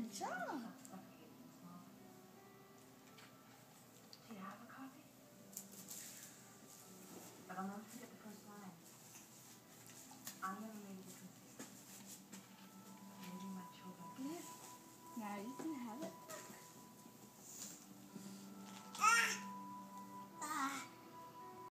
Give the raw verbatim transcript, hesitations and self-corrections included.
Good job. Do you have a copy? But I'll never forget the first line. I am